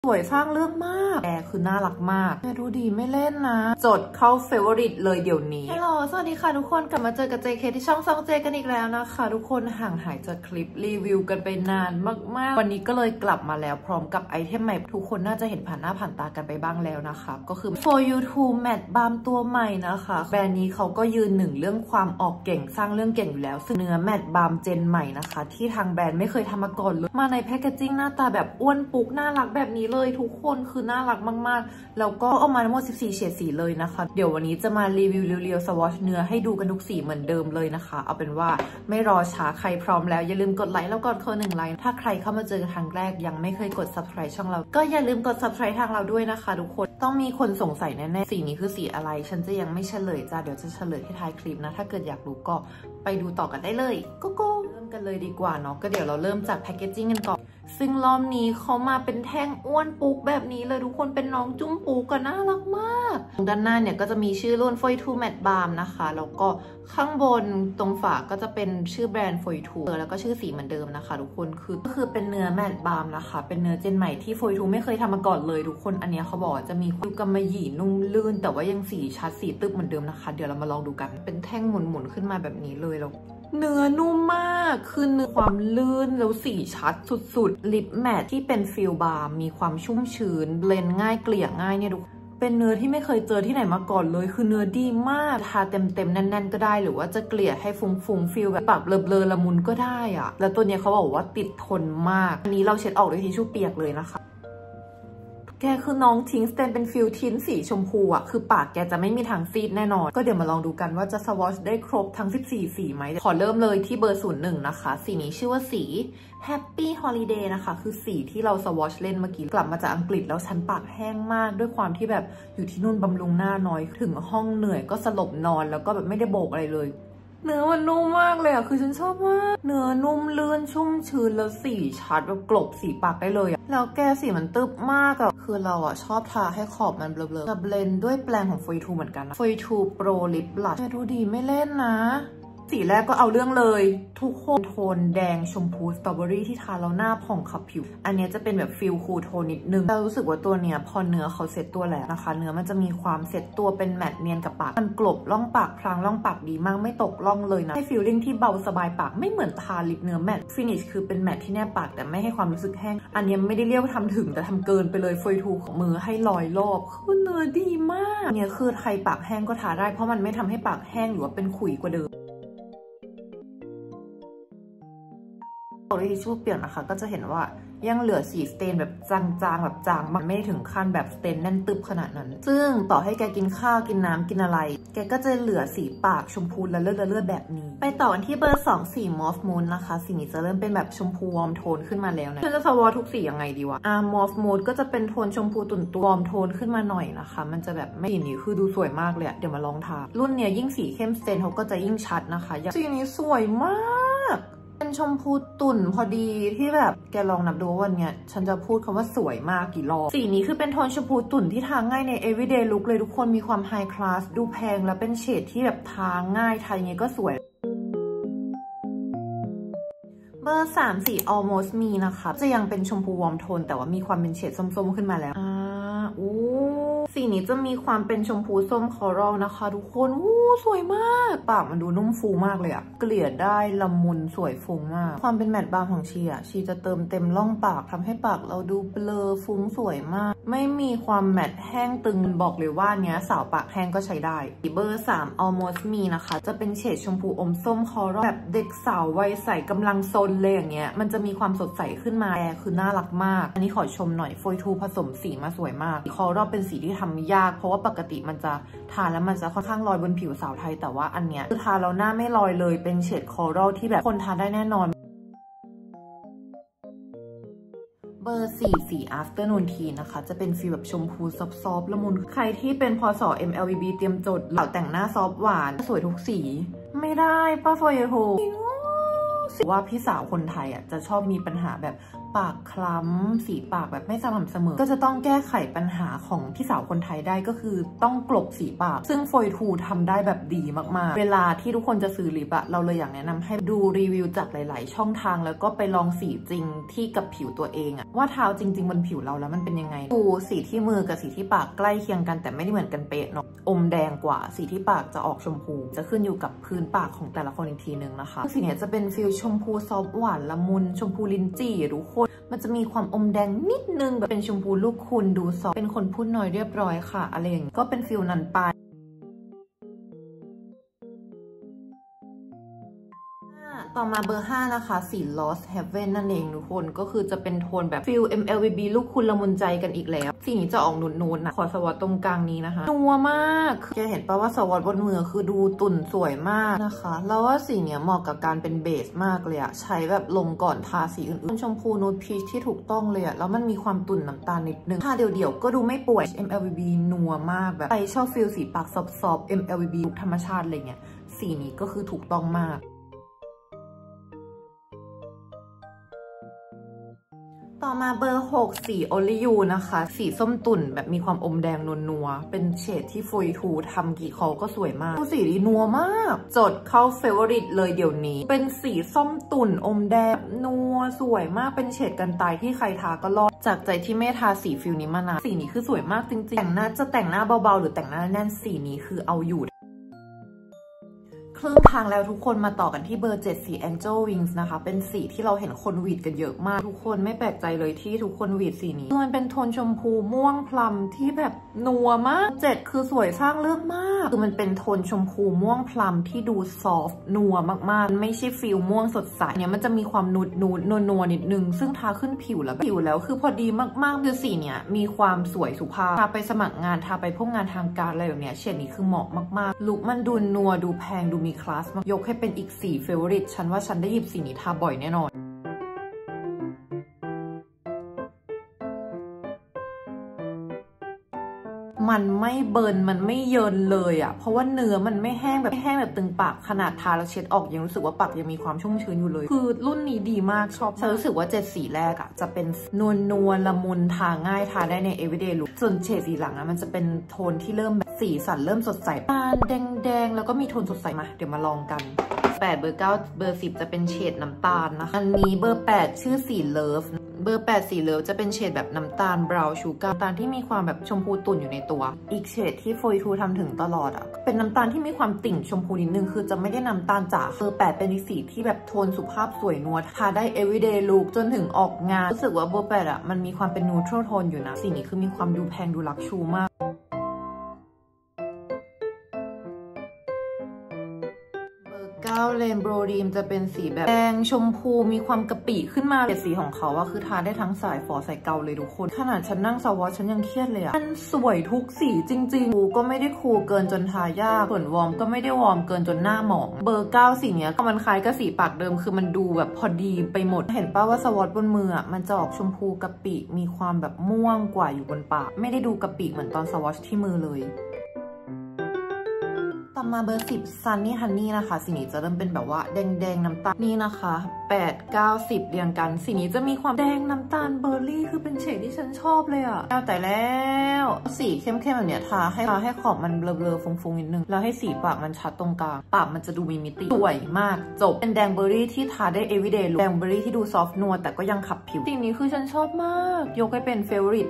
สวยสร้างเรื่องมากแอร์คือน่ารักมากแม่ดูดีไม่เล่นนะจดเข้าเฟเวอริตเลยเดี๋ยวนี้ฮัลโหลสวัสดีค่ะทุกคนกลับมาเจอกับ JK ที่ช่องซองเจกันอีกแล้วนะคะทุกคนห่างหายจากคลิปรีวิวกันไปนานมากๆวันนี้ก็เลยกลับมาแล้วพร้อมกับไอเทมใหม่ทุกคนน่าจะเห็นผ่านหน้าผ่านตากันไปบ้างแล้วนะคะก็คือ For You To Matte Balm ตัวใหม่นะคะแบรนด์นี้เขาก็ยืนหนึ่งเรื่องความออกเก่งสร้างเรื่องเก่งอยู่แล้วซึ่งเนื้อแมตต์บาล์มเจนใหม่นะคะที่ทางแบรนด์ไม่เคยทำมาก่อนเลยมาในแพคเกจจิ้งหน้าตาแบบอ้วนปุกน่ารักแบบนี้เลยทุกคนคือน่ารักมากๆแล้วก็เอามาทั้งหมด14เฉดสีเลยนะคะเดี๋ยววันนี้จะมารีวิวเรียวๆสวอชเนื้อให้ดูกันทุกสีเหมือนเดิมเลยนะคะเอาเป็นว่าไม่รอช้าใครพร้อมแล้วอย่าลืมกดไลค์แล้วกดคน1 ไลค์ถ้าใครเข้ามาเจอครั้งแรกยังไม่เคยกด subscribe ช่องเราก็อย่าลืมกด subscribe ทางเราด้วยนะคะทุกคนต้องมีคนสงสัยแน่ๆสีนี้คือสีอะไรฉันจะยังไม่เฉลยจ้าเดี๋ยวจะเฉลยที่ท้ายคลิปนะถ้าเกิดอยากรู้ก็ไปดูต่อกันได้เลยโกโก้เริ่มกันเลยดีกว่าเนาะก็เดี๋ยวเราเริ่มจากแพคเกจจิ้งกันก่อนซึ่งรอบนี้เขามาเป็นแท่งอ้วนปุกแบบนี้เลยทุกคนเป็นน้องจุ้มปุกก็น่ารักมากด้านหน้าเนี่ยก็จะมีชื่อรุ่น For You To Matte Balm นะคะแล้วก็ข้างบนตรงฝาก็จะเป็นชื่อแบรนด์ For You To แล้วก็ชื่อสีเหมือนเดิมนะคะทุกคนก็คือเป็นเนื้อแมตต์บาล์มนะคะเป็นเนื้อเจนใหม่ที่ For You To ไม่เคยทำมาก่อนเลยทุกคนอันนี้เขาบอกจะมีความกำมะหยี่นุ่มลื่นแต่ว่ายังสีชัดสีตึกเหมือนเดิมนะคะเดี๋ยวเรามาลองดูกันเป็นแท่งหมุนๆขึ้นมาแบบนี้เลยแล้วเนื้อนุ่มมากคือเนื้อความลื่นแล้วสีชัดสุดๆลิปแมทที่เป็นฟิลบาล์มมีความชุ่มชื้นเบลนง่ายเกลี่ยง่ายเนี่ยดูเป็นเนื้อที่ไม่เคยเจอที่ไหนมาก่อนเลยคือเนื้อดีมากทาเต็มๆแน่นๆก็ได้หรือว่าจะเกลี่ยให้ฟุ้งๆฟิลแบบปรับเบลอๆละมุนก็ได้อะแล้วตัวเนี้ยเขาบอกว่าติดทนมากอันนี้เราเช็ดออกด้วยทิชชู่เปียกเลยนะคะแกคือน้องทิ้งสเตนเป็นฟิลทินสีชมพูอ่ะคือปากแกจะไม่มีทางซีดแน่นอนก็เดี๋ยวมาลองดูกันว่าจะสวอชได้ครบทั้ง14สีไหมขอเริ่มเลยที่เบอร์01นะคะสีนี้ชื่อว่าสี Happy Holiday นะคะคือสีที่เราสวอชเล่นเมื่อกี้กลับมาจากอังกฤษแล้วฉันปากแห้งมากด้วยความที่แบบอยู่ที่นู่นบำรุงหน้าน้อยถึงห้องเหนื่อยก็สลบนอนแล้วก็แบบไม่ได้โบกอะไรเลยเนื้อมันนุ่มมากเลยอ่ะคือฉันชอบมากเนื้อนุ่มลื่นชุ่มชื้นแล้วสีชัดแบบกลบสีปากได้เลยอ่ะแล้วแกสีมันตึบมากอ่ะคือเราอ่ะชอบทาให้ขอบมันเบลอๆจะเบลนด์ด้วยแปรงของ For You To เหมือนกันนะ For You To Pro Lip Blush ดูดีไม่เล่นนะสีแรกก็เอาเรื่องเลยทุกคนโทนแดงชมพูสตรอเบอรี่ที่ทาแล้วหน้าผ่องขับผิวอันนี้จะเป็นแบบฟิลคูลโทนนิดนึงเรารู้สึกว่าตัวเนี้ยพอเนื้อเขาเซ็ตตัวแล้วนะคะเนื้อมันจะมีความเซ็ตตัวเป็นแมตต์เนียนกับปากมันกลบร่องปากพรางร่องปากดีมากไม่ตกร่องเลยนะให้ฟีลลิ่งที่เบาสบายปากไม่เหมือนทาลิปเนื้อแมตต์ฟินิชคือเป็นแมตต์ที่แนบปากแต่ไม่ให้ความรู้สึกแห้งอันนี้ไม่ได้เรียกว่าทำถึงแต่ทำเกินไปเลย For You To ของมือให้ลอยรอบคือเนื้อดีมากเนี่ยคือใครปากแห้งก็ทาได้เพราะมันไม่ทำให้ปากแห้งหรือว่าเป็นขุยกว่าเดิมด้วยทิชชู่เปียกนะคะก็จะเห็นว่ายังเหลือสีสเตนแบบจางๆแบบจางมันไม่ถึงขั้นแบบสเตนแน่นตึบขนาดนั้นซึ่งต่อให้แกกินข้าวกินน้ำกินอะไรแกก็จะเหลือสีปากชมพูละเลือดแบบนี้ไปต่อกันที่เบอร์2สีมอฟมูนนะคะสีนี้จะเริ่มเป็นแบบชมพูวอร์มโทนขึ้นมาแล้วนะจะสวอทุกสียังไงดีวะมอฟมูนก็จะเป็นโทนชมพูตุ่นตัววอร์มโทนขึ้นมาหน่อยนะคะมันจะแบบไม่สีนี้คือดูสวยมากเลยเดี๋ยวมาลองทารุ่นเนี้ยยิ่งสีเข้มสเตนเขาก็จะยิ่งชัดนะคะสีนี้สวยมากเป็นชมพูตุ่นพอดีที่แบบแกลองนับดูวันเนี้ยฉันจะพูดคำว่าสวยมากกี่รอบสีนี้คือเป็นโทนชมพูตุ่นที่ทาง่ายใน everyday look เลยทุกคนมีความ high class ดูแพงแล้วเป็นเฉดที่แบบทาง่ายทายังไงก็สวยเบอร์3สี almost me นะคะจะยังเป็นชมพูวอร์มโทนแต่ว่ามีความเป็นเฉดส้มๆขึ้นมาแล้วสีนี้จะมีความเป็นชมพูส้มคอรัลนะคะทุกคนสวยมากปากมันดูนุ่มฟูมากเลยอะเกลี่ยได้ละมุนสวยฟุ้งมากความเป็นแมตต์บาล์มของชีจะเติมเต็มร่องปากทำให้ปากเราดูเบลอฟุ้งสวยมากไม่มีความแมตต์แห้งตึงบอกเลยว่าเนี้ยสาวปากแห้งก็ใช้ได้เบอร์3 almost me นะคะจะเป็นเฉดชมพูอมส้มคอรัลแบบเด็กสาววัยใสกำลังซนเลยอย่างเงี้ยมันจะมีความสดใสขึ้นมาคือน่ารักมากอันนี้ขอชมหน่อย For You To ผสมสีมาสวยมากคอรัลเป็นสีที่ทำยากเพราะว่าปกติมันจะทาแล้วมันจะค่อนข้างลอยบนผิวสาวไทยแต่ว่าอันเนี้ยคือทาแล้วหน้าไม่ลอยเลยเป็นเฉดคอรัลที่แบบคนทาได้แน่นอนเบอร์4สี afternoon tea นะคะจะเป็นฟีลแบบชมพูซอฟต์ละมุนใครที่เป็นพศ MLBB เตรียมจดเหล่าแต่งหน้าซอฟต์หวานสวยทุกสีไม่ได้ป้า For You Toว่าพี่สาวคนไทยอ่ะจะชอบมีปัญหาแบบปากคล้ำสีปากแบบไม่สม่ำเสมอก็จะต้องแก้ไขปัญหาของพี่สาวคนไทยได้ก็คือต้องกลบสีปากซึ่งโฟยทูทำได้แบบดีมากๆเวลาที่ทุกคนจะซื้อลิปเราเลยอยากแนะนำให้ดูรีวิวจากหลายๆช่องทางแล้วก็ไปลองสีจริงที่กับผิวตัวเองว่าทาจริงๆบนผิวเราแล้วมันเป็นยังไงดูสีที่มือกับสีที่ปากใกล้เคียงกันแต่ไม่ได้เหมือนกันเป๊ะเนาะอมแดงกว่าสีที่ปากจะออกชมพูจะขึ้นอยู่กับพื้นปากของแต่ละคนอีกทีนึงนะคะสีนี้จะเป็นฟิลชมพูซอฟหวานละมุนชมพูลิ้นจี่ทุกคนมันจะมีความอมแดงนิดนึงแบบเป็นชมพูลูกคุณดูซอฟเป็นคนพูดน้อยเรียบร้อยค่ะอะไรอย่างนี้ก็เป็นฟิลนั้นไปต่อมาเบอร์5นะคะสี Lost Heaven นั่นเองทุกคนก็คือจะเป็นโทนแบบฟิล MLBB ลูกคุณละมุนใจกันอีกแล้วสีนี้จะออกนูนๆนะขอสวอตตรงกลางนี้นะคะนัวมากแกเห็นปะว่าสวอตบนมือคือดูตุ่นสวยมากนะคะแล้วว่าสีเนี้ยเหมาะกับการเป็นเบสมากเลยอะใช้แบบลงก่อนทาสีอื่นๆชมพูนูดพีชที่ถูกต้องเลยอะแล้วมันมีความตุ่นน้ำตาลนิดนึงทาเดี่ยวๆก็ดูไม่ป่วย MLBB นัวมากแบบใครชอบฟิลสีปากซอฟต์ MLBB ธรรมชาติอะไรเงี้ยสีนี้ก็คือถูกต้องมากต่อมาเบอร์6สีโอลิยูนะคะสีส้มตุ่นแบบมีความอมแดงนัวๆเป็นเฉดที่โฟยทูทำกี่เขาก็สวยมากสีดีนัวมากจดเข้าเฟเวอริตเลยเดี๋ยวนี้เป็นสีส้มตุ่นอมแดงนัวสวยมากเป็นเฉดกันตายที่ใครทาก็รอดจากใจที่ไม่ทาสีฟิลนี้มานานสีนี้คือสวยมากจริงๆแต่งหน้าจะแต่งหน้าเบาๆหรือแต่งหน้าแน่นสีนี้คือเอาอยู่ครึ่งทางแล้วทุกคนมาต่อกันที่เบอร์7สี Angel Wings นะคะเป็นสีที่เราเห็นคนหวีดกันเยอะมากทุกคนไม่แปลกใจเลยที่ทุกคนหวีดสีนี้มันเป็นโทนชมพูม่วงพลัมที่แบบนัวมาก7คือสวยสร้างเรื่องมากคือมันเป็นโทนชมพูม่วงพลัมที่ดูซอฟต์นัวมากๆไม่ใช่ฟิลม่วงสดใสเนี่ยมันจะมีความนูดนัวนิดนึงซึ่งทาขึ้นผิวแล้วคือพอดีมากๆคือสีเนี้ยมีความสวยสุภาพทาไปสมัครงานทาไปพวกงานทางการอะไรแบบเนี้ยเฉดนี้คือเหมาะมากๆลุคมันดูนัวดูแพงดูมีคลาสมากยกให้เป็นอีกสีเฟเวอริตฉันว่าฉันได้หยิบสีนี้ทาบ่อยแน่นอนมันไม่เบิร์นมันไม่เยินเลยอ่ะเพราะว่าเนื้อมันไม่แห้งแบบตึงปากขนาดทาแล้วเช็ดออกยังรู้สึกว่าปากยังมีความชุ่มชื้นอยู่เลยคือรุ่นนี้ดีมากชอบฉันรู้สึกว่า7สีแรกอ่ะจะเป็นนวลละมุนทาง่ายทาได้ใน everyday look ส่วนเฉดสีหลังมันจะเป็นโทนที่เริ่มแบบสีสันเริ่มสดใสปานแดงแล้วก็มีโทนสดใสมาเดี๋ยวมาลองกัน8เบอร์9เบอร์10จะเป็นเฉดน้ำตาลนะคะอันนี้เบอร์8ชื่อสีเลิฟเบอร์8สีเลิฟจะเป็นเฉดแบบน้ำตาลบราวน์ชูการ์น้ำตาลที่มีความแบบชมพูตุ่นอยู่ในตัวอีกเฉดที่โฟยทูทำถึงตลอดอ่ะเป็นน้ำตาลที่มีความติ่งชมพูนิดนึงคือจะไม่ได้น้ำตาลจ๋าเบอร์8เป็นสีที่แบบโทนสุภาพสวยนัวทาได้ everyday look จนถึงออกงานรู้สึกว่าเบอร์8อ่ะมันมีความเป็น neutral tone อยู่นะสีนี้คือมีความดูแพงดูลักชูมากเรนโบว์ดีมจะเป็นสีแบบแดงชมพูมีความกระปิขึ้นมาแต่สีของเขาอะคือทาได้ทั้งสายฝอสายเกาเลยทุกคนขนาดฉันนั่งสวอชฉันยังเครียดเลยอะมันสวยทุกสีจริงๆคูก็ไม่ได้คูเกินจนทายากส่วนวอร์มก็ไม่ได้วอร์มเกินจนหน้าหมองเบอร์9สีเนี้ยมันคล้ายกับสีปากเดิมคือมันดูแบบพอดีไปหมดเห็นป่ะว่าสวอชบนมืออะมันจะออกชมพูกระปิมีความแบบม่วงกว่าอยู่บนปากไม่ได้ดูกระปิเหมือนตอนสวอชที่มือเลยต่อมาเบอร์10 Sunny Honey นะคะสีนี้จะเริ่มเป็นแบบว่าแดงน้ำตาลนี่นะคะ8 9 10เรียงกันสีนี้จะมีความแดงน้ำตาลเบอร์รี่คือเป็นเฉดที่ฉันชอบเลยอะแต่แล้วสีเข้มๆแบบเนี้ยทาให้ขอบมันเบลอๆฟุ้งๆนิดนึงแล้วให้สีปากมันชัดตรงกลางปากมันจะดูมีมิติสวยมากจบเป็นแดงเบอร์รี่ที่ทาได้ everyday look แดงเบอร์รี่ที่ดูซอฟต์นัวแต่ก็ยังขับผิวสีนี้คือฉันชอบมากยกให้เป็นเฟเวอริต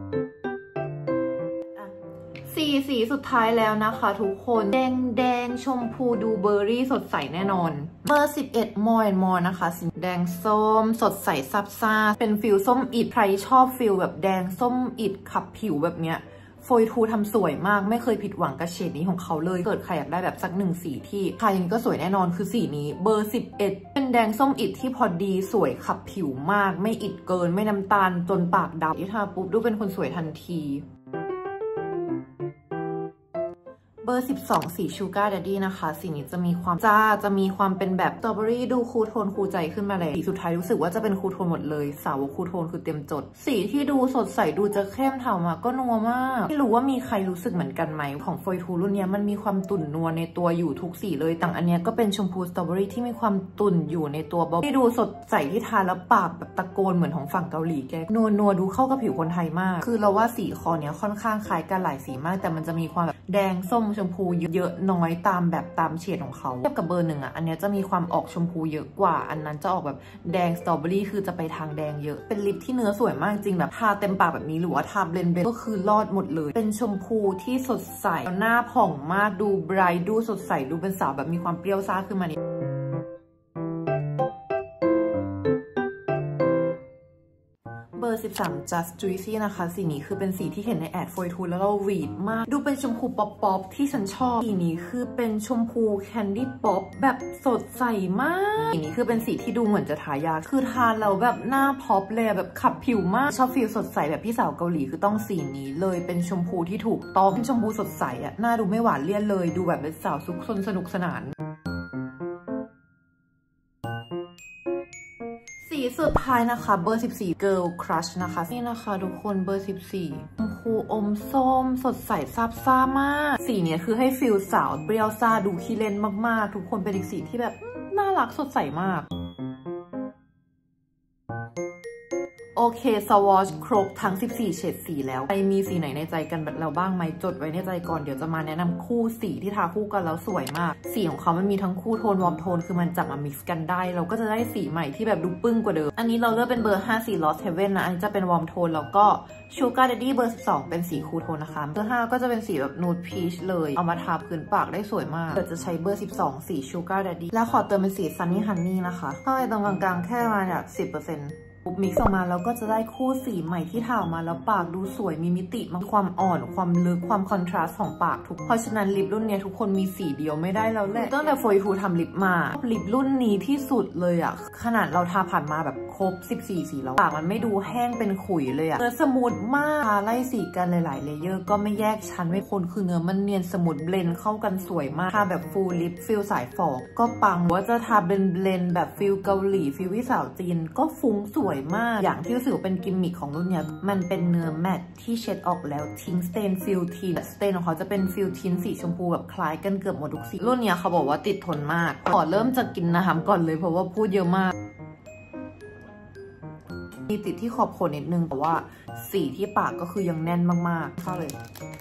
สีสุดท้ายแล้วนะคะทุกคนแดงชมพูดูเบอร์รี่สดใสแน่นอนเบอร์11 มอนะคะสีแดงส้มสดใสซับซ่าเป็นฟิลส้มอิดใครชอบฟิลแบบแดงส้มอิดขับผิวแบบเนี้ยโฟยทูทำสวยมากไม่เคยผิดหวังกับเฉดนี้ของเขาเลยเกิดใครอยากได้แบบสัก1สีที่ทาอย่างนี้ก็สวยแน่นอนคือสีนี้เบอร์11เป็นแดงส้มอิดที่พอดีสวยขับผิวมากไม่อิดเกินไม่น้ำตาลจนปากดำที่ทาปุ๊บดูเป็นคนสวยทันทีเบอร์12สีชูการ์แดดดี้นะคะสีนี้จะมีความจ้าจะมีความเป็นแบบสตรอเบอรี่ดูคูลโทนคูลใจขึ้นมาเลยสีสุดท้ายรู้สึกว่าจะเป็นคูลโทนหมดเลยสาวคูลโทนคือเต็มจดสีที่ดูสดใสดูจะเข้มเทามาก็นัวมากไม่รู้ว่ามีใครรู้สึกเหมือนกันไหมของฟอยทูรุ่นนี้มันมีความตุ่นนัวในตัวอยู่ทุกสีเลยต่างอันนี้ก็เป็นชมพูสตรอเบอรี่ที่มีความตุ่นอยู่ในตัวบล็อกที่ดูสดใสที่ทาแล้วปากแบบตะโกนเหมือนของฝั่งเกาหลีแกนัวดูเข้ากับผิวคนไทยมากคือเราว่าสีคอเนี้ยค่อนข้างคล้ายกันหลายสีมากแต่มันจะมีความแบบแดงส้มชมพูเยอะน้อยตามแบบตามเฉดของเขาเทียบกับเบอร์1อ่ะอันนี้จะมีความออกชมพูเยอะกว่าอันนั้นจะออกแบบแดงสตรอเบอรี่คือจะไปทางแดงเยอะเป็นลิปที่เนื้อสวยมากจริงแบบทาเต็มปากแบบนี้หรือว่าทาเบลนก็คือรอดหมดเลยเป็นชมพูที่สดใสหน้าผ่องมากดูไบรท์ดูสดใสดูเป็นสาวแบบมีความเปรี้ยวซ่าขึ้นมานิดเบอร์13 Just Juicy นะคะสีนี้คือเป็นสีที่เห็นในแอดฟอยทูแล้วเราหวีดมากดูเป็นชมพูป๊อปที่ฉันชอบสีนี้คือเป็นชมพูแคนดี้ป๊อปแบบสดใสมากสีนี้คือเป็นสีที่ดูเหมือนจะทายาคือทานแล้วแบบหน้าพ็อปเลยแบบขับผิวมากชอบฟิลสดใสแบบพี่สาวเกาหลีคือต้องสีนี้เลยเป็นชมพูที่ถูกต้องเป็นชมพูสดใสอะหน้าดูไม่หวานเลี่ยนเลยดูแบบเป็นสาวซุกซนสนุกสนานสีสุดท้ายนะคะเบอร์14 Girl Crush นะคะนี่นะคะทุกคนเบอร์14ชมพูอมส้มสดใสซาบซ่ามากสีนี้คือให้ฟิลสาวเปรี้ยวซ่าดูขี้เล่นมากๆทุกคนเป็นอีกสีที่แบบน่ารักสดใสมากโอเคสวอชครบทั้ง14เฉดสีแล้วใครมีสีไหนในใจกันแบบเราบ้างไหมจดไว้ในใจก่อนเดี๋ยวจะมาแนะนำคู่สีที่ทาคู่กันแล้วสวยมากสีของเขามันมีทั้งคู่โทนวอร์มโทนคือมันจับมา mix กันได้เราก็จะได้สีใหม่ที่แบบดูปึ้งกว่าเดิมอันนี้เราเลือกเป็นเบอร์5สี Lost Heaven นะอันนี้จะเป็นวอร์มโทนแล้วก็ Sugar Daddy เบอร์12เป็นสีคูลโทนนะคะเบอร์5ก็จะเป็นสีแบบ Nude Peach เลยเอามาทาพื้นปากได้สวยมากเดี๋ยวจะใช้เบอร์12สี Sugar Daddy แล้วขอเติมเป็นสี Sunny Honey นะคะเข้าไปตรงกลางๆแค่มาแบบ10%ปุ๊บมิกซ์ออกมาแล้วก็จะได้คู่สีใหม่ที่ทาออกมาแล้วปากดูสวยมีมิติมากความอ่อนความลึกความคอนทราสต์ของปากทุกเพราะฉะนั้นลิปรุ่นนี้ทุกคนมีสีเดียวไม่ได้แล้วแหละตั้งแต่ฟอยทูทำลิปมาลิปรุ่นนี้ที่สุดเลยอะขนาดเราทาผ่านมาแบบครบ14สีแล้วปากมันไม่ดูแห้งเป็นขุยเลยอะเนื้อสมูทมากทาไล่สีกันหลายๆเลเยอร์ก็ไม่แยกชั้นไม่คนคือเนื้อมันเนียนสมูทเบลนเข้ากันสวยมากทาแบบฟูลลิปฟิลสายฝอกก็ปังว่าจะทาเบลนแบบฟิลเกาหลีฟิลวิสาวจีนก็ฟุ้งสวยมากอย่างที่รู้สึกเป็นกิมมิคของรุ่นเนี้ยมันเป็นเนื้อแมตที่เช็ดออกแล้วทิ้งสเตนฟิลทินสเตนของเขาจะเป็นฟิลทินสีชมพูแบบคล้ายกันเกือบหมดทุกสีรุ่นเนี้ยเขาบอกว่าติดทนมากขอเริ่มจะกินน้ำก่อนเลยเพราะว่าพูดเยอะมากมีติดที่ขอบโคนนิดนึงแต่ว่าสีที่ปากก็คือยังแน่นมากๆเข้าเลย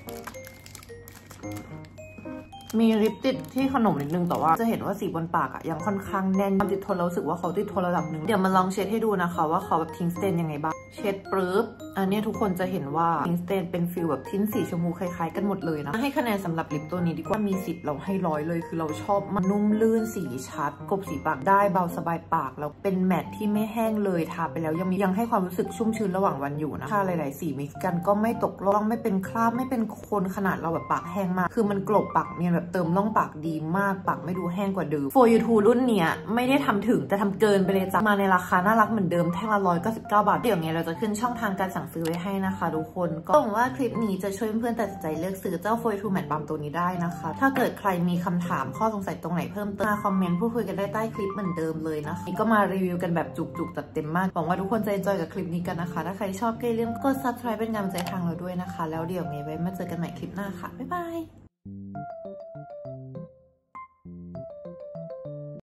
มีลิปติดที่ขนมนิดนึงแต่ว่าจะเห็นว่าสีบนปากอะยังค่อนข้างแน่นติดทนเรารู้สึกว่าเขาติดทนระดับหนึ่งเดี๋ยวมาลองเช็ดให้ดูนะคะว่าเขาแบบทิ้งสเตนยังไงบ้างเช็ดปรึ๊บอันนี้ทุกคนจะเห็นว่าทิ้งสเตนเป็นฟิลแบบทิ้นสีชมพูคล้ายๆกันหมดเลยนะให้คะแนนสำหรับลิปตัวนี้ดีกว่ามี10เราให้100เลยคือเราชอบมันนุ่มลื่นสีชัดกลบสีปากได้เบาสบายปากแล้วเป็นแมตที่ไม่แห้งเลยทาไปแล้วยังให้ความรู้สึกชุ่มชื้นระหว่างวันอยู่นะทาหลายๆสีมิกซ์กันก็ไม่ตกร่องไม่เป็นคราบไม่เป็นโคนขนาดเราแบบปากแห้งมากคือมันกลบปากเนี่ยแบบเติมร่องปากดีมากปากไม่ดูแห้งกว่าเดิม For You To รุ่นเนี้ยไม่ได้ทำถึงแต่ทำเกินไปเลยจ้ะมาในราคาน่ารักเหมือนเดิมแท่งละ199 บาทเดี๋ยวไงเราจะขึ้นช่องทางการสั่งซื้อไว้ให้นะคะทุกคนก็หวังว่าคลิปนี้จะช่วยเพื่อนตัดสินใจเลือกซื้อเจ้า For You To Matte Balm ตัวนี้ได้นะคะถ้าเกิดใครมีคำถามข้อสงสัยตรงไหนเพิ่มเติมมาคอมเมนต์พูดคุยกันได้ใต้คลิปเหมือนเดิมเลยนะคะนี่ก็มารีวิวกันแบบจุกๆจัดเต็มมากหวังว่าทุกคนจะ enjoy กับคลิปนี้กันนะคะถ้าใครชอบก็อย่าลืมกด subscribe เป็นกำลังใจทางเราด้วยนะคะแล้วเดี๋ยวไงไว้มาเจอกันใหม่คลิปหน้าค่ะบ๊ายบาย